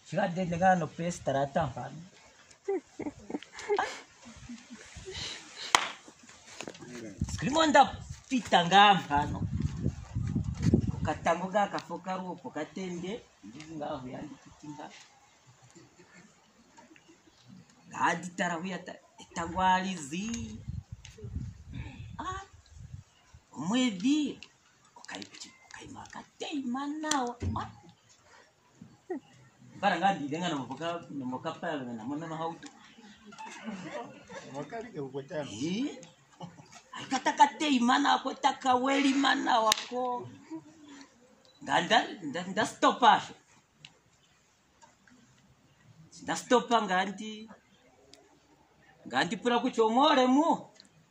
Chikade ndengano pesa tarata hano. Skrimonda pitanga hano. Katangoga kafoka ruko katende ngaho yandi kitinga. Gadi tarahuya tangwalizi. Mwedi ukaimaka teimanawa. Para ngadi dengan namoka pala na namana na hauto. Mwakali ke ukotana. Aikataka teimana ako takaweli mana wako. Nda stopa. Nda stopa ngandi pura kuchomore mu.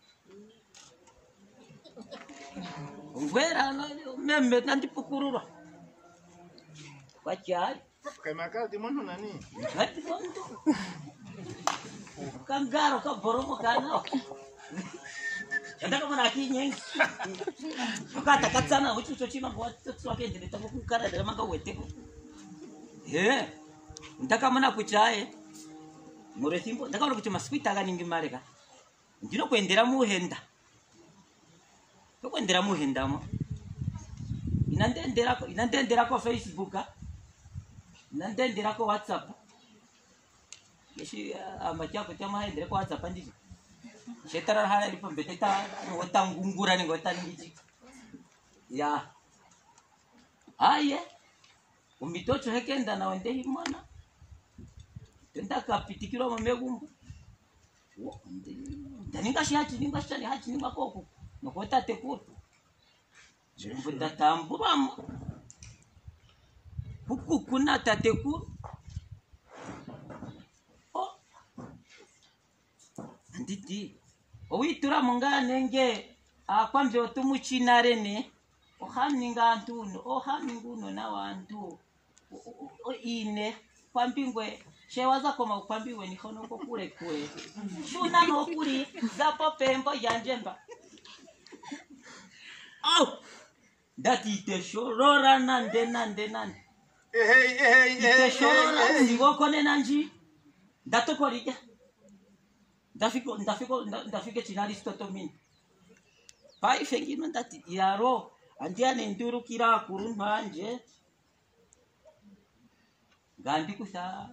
Ngwera no membe nandi pukurura. Kwachari. Kaimaka timono nani? Ngati kondo. Kangaro ka boromo kana. Ndaka mana kinyengi. Ukata katsana uchicho chima kwa tsotso akende letako kukara dera manga weteko. Ndaka mana kuchaye. Muresimbo ndaka uri kuti maswita akaningi mareka. Ndino kuendera muhenda. Kuendera muhenda mo. Inandendera ko Facebook. Inandendera ko WhatsApp. Yeshi amachako chama hendera ko WhatsApp ndiji. Shetara hala lipo mbeteta ngungura ngota ngiji. Ya. Aye. Umitocho hekenda na wende himana. Tenda kapitikiro mamegumbu. Ndaninga shihachi ninga shani hachi ninga koko. Nokota tekuru. Jumbu datambura. Huku kuna tatekuru. Nditi. Owitura munga nenge akwambye otumuchinarene. Ohaninga antuno. Ohaninguno na wantu. Ine. Kwambingwe. Shewaza koma ukwambiwe ni hono kule kule. Shuna no kuli. Zapo pembo yanjemba. Oh! Dati iteshorora nande. Iteshorora ndigokone nanji. Datokorija. Ndafike chinali stotomini. Pai fengino ndati yaro. Andiane nduru kira kurunhanje. Gandi kusa.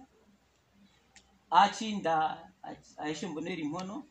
Achinda. Aishemboneri mono.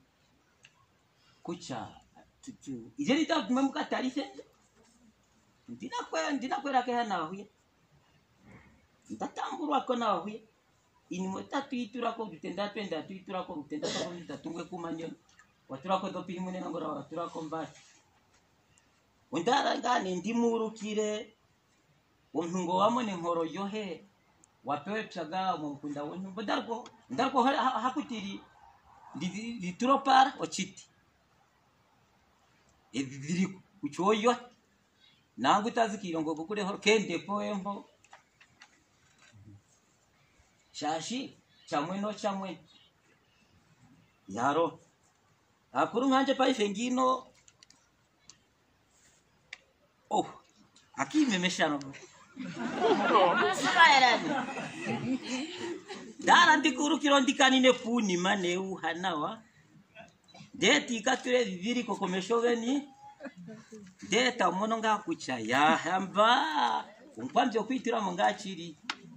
Kucha. Ijeri ta memuka tarise. Ndinakwera ke hana huye. Ndatamburu akona huye. Inimota tuitura ko gutenda twenda tuitura ko gutenda ko ndatungwe kumanyo. Watura ko dopini munena ngora watura ko mbasi. Undara ngani ndimurukire. Umhungo wamone nkoro yohe. Wapewe psaga mukunda wonu. Ndarko hakutiri. Ndituropara ochiti. Ediri kuchoyo nangu tazikirongo kukure kende poembo shashi chamwe yaro akuru nganje pa ifengino akime meshano dara ndikuru kirondikanine puni maneu hanawa deti kature viviri kokomeshoveni deta mononga kucha ya hamba umpamje kuitira monga chiri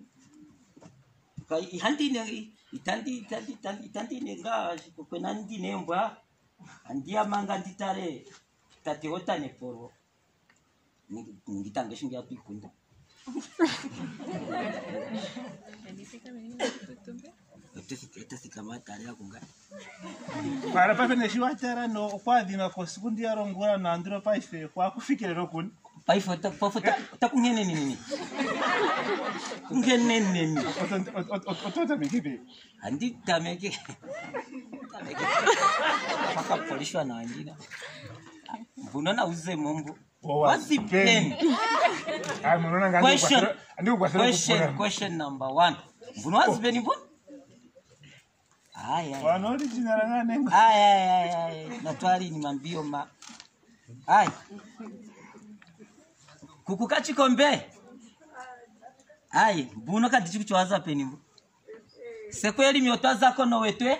kai handine itandi nenga kokwenandi nembwa andia manga nditare tati hotane poro ngitange shingia pikunda Esta si kamata ya kunga. Para pa fene shiwatara no kwa dina ko sekundi ya rongora na andro pa ife kwa kufikire rokun. Pa ife ta kungene nini. Kungene nini. Otota mekibe. Andi tameke. Paka polishwa na andina. Bunona uze mombo. What's the pen? Question number 1. Buno what's the pen? Ay. Original ngane. Ay. Natwali ni mambio ma. Ay. Kukukachi kombe. Ai, buno kadichi kuchwaza penimbo. Sekweli myotwa zako no wetwe?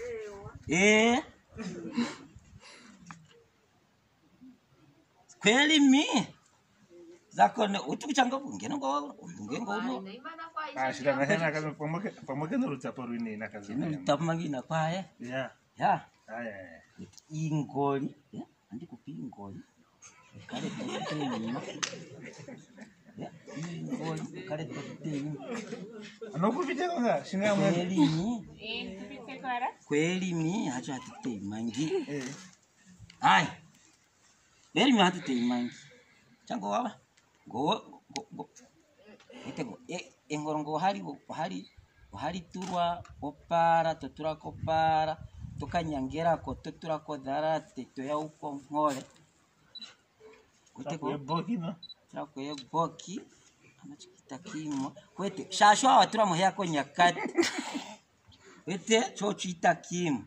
Kweli mi zako no utukuchanga ngeno ngo no. Shida na hena kaza pamoja na rutapo ruini na kaza. Tapmangina kwae. Yeah. Ya. Aya. Ingoli, andi kupi ingoli. Kale toteni. Ya, ingoli kale toteni. Anokupita kanga shinga mwe. Kweli mi. Tupite kwara? Kweli mi hacho hatite mangi. Ai. Kweli mi hatite mangi. Chango waba. Go. Itego engorongo hari turwa opara totura kopara tukanyangera ko totura ko darate to ya uko nkole. Utego Bokino. Chako ye boki anachikita kimo. Kwete shashwa watura muhya ko nyakati. Kwete chochi itakimo.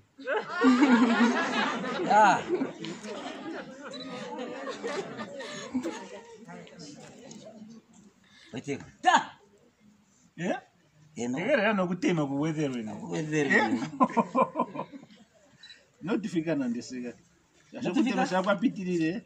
Ya. Kwete ta. Yeah. Eno. Era no kutema kuwetherwe na. Weather. Notifika na ndisiga. Yashokutema shakwa pitirire.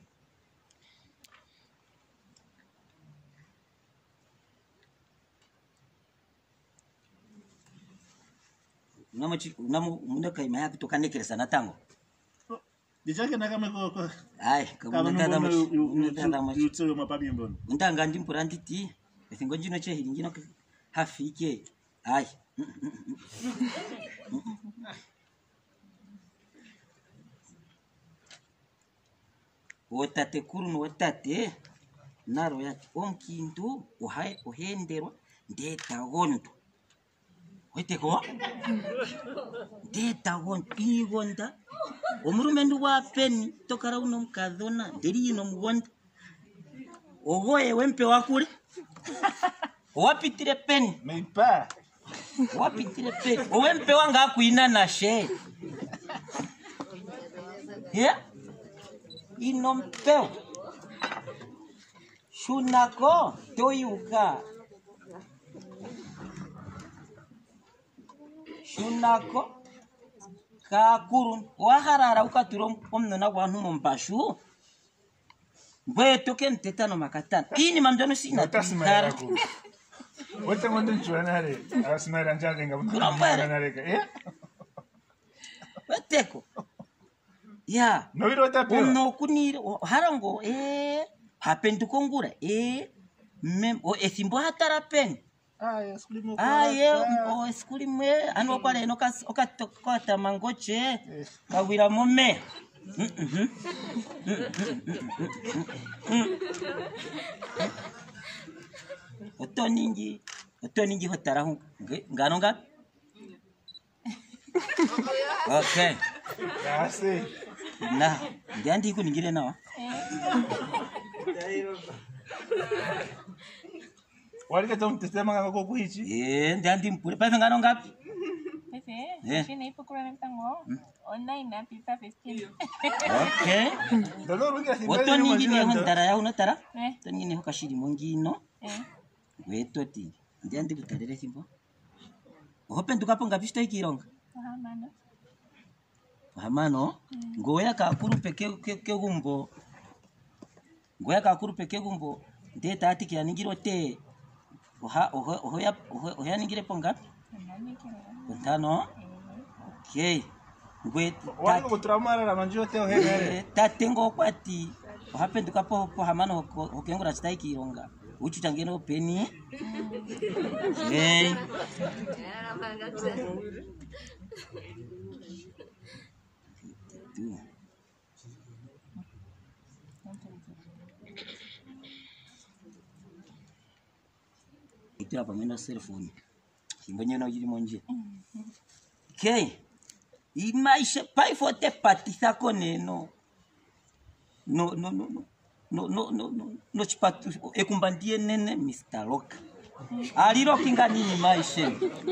Unamu mundaka ima yako tokanekeresa na tango. Dichake na kama kwa. Ai, kama ndada mu Yutsoro mapabi mbono. ndanga ndimpura nditi. Esingo njino che hilingino hafike. Ai. Wotate kurunu wotate naro ya omkindu ohenderwa ndeta gondo. Weteko ndeta gondo igonda omurumendu wa peni tokara uno mkadhona nderi ino mugonda ogoye wempe wakule wapitire peni Meipa. wapitire peni owempe wanga akuina na she ino mpeo shunako toyuka shunako kakuru waharara ukaturo omnona wantu mombashu bweto kentetano makatano ini mamjono sina Tasmara. Wote ngondo nchwana hare. Asmara njale Kurambere. ngareka. weteko ya No wiro tapio. ono kunire harango hapenduko ngura mem o esimbo hatara pen Aya, skulimo. o eskuli mwe ano kwale no okatokota mangoche kawira mome otoningi hotara ngano nga okay Yase. na ndiandi kuningire nawa Walika tom testema ngako kuichi. ndiandi mpure pa ngano ngapi Pepe, shina ipo kura na tango. Online na pipa festive. okay Dolor winga si. otoningi ne hondara ya unotara Eh. toningi ne hokashiri mongino Eh. wetoti ndiandi butarere simbo openduka ponga pista ikironga Wahamano. Hamano, ngoya kakuru peke gumbo. Ngoya kakuru peke gumbo. Ndeta ati kia ningiro te. Ohoya ningire ponga. Nani kira? Kontano. Okay. Ngwe Walika kutramara na manjio teo hegere. tatengo kwati. Ohapenduka po hamano hokengura staiki ironga. Uchu tangeno peni. Okay. Itira pameno cellphone. Kimbonye no yiri monje. Okay. Imaisha pai fote patisa koneno. No chipatu ekumbandie nene Mr. Loka. Aliro kinga nini maisha.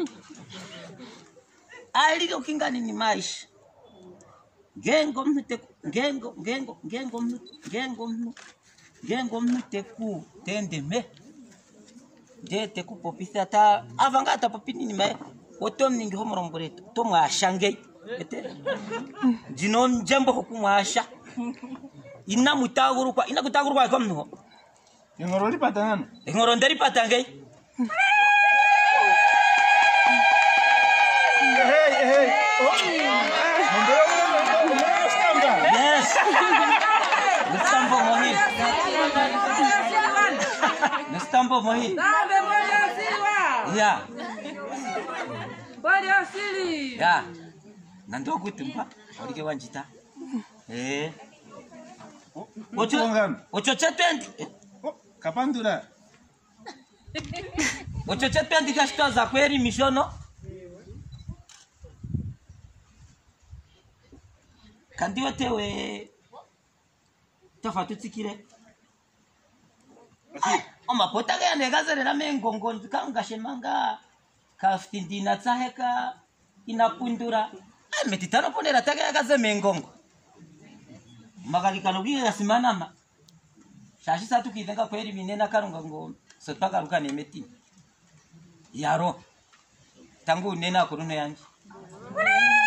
Aliro kinga nini maisha. Gengo mnute ku tende me. Jete kupopisa ta avanga ta popini ni mai. Otom ningi homoromboreto. Tomwa shange. Ete. Jinon jambo kumwasha. Ina mutaguru kwa ina kutaguru kwa komno. Ingorori patangan. Ingoronderi patangai. Hey. Yes. Nestambo mohit. Nestambo mohit. Ya. Bodi asili. Ya. Nando kutumpa. Orike wanjita. Ocho chetendi. Kapandura. Ocho chetendi kashtoza kweri mishono. Kandiwa tewe tafatu tsikire. Oma potage ya negazere na mengongo kanga shemanga kaftindina tsaheka inapundura. Metitano ponera tage ya gaze mengongo. Magali kanogi ya simanama. Shashi satu kidenga kweri minena karunga ngo sotaka ruka nemeti. Yaro. Tangu nena kuruno yanji.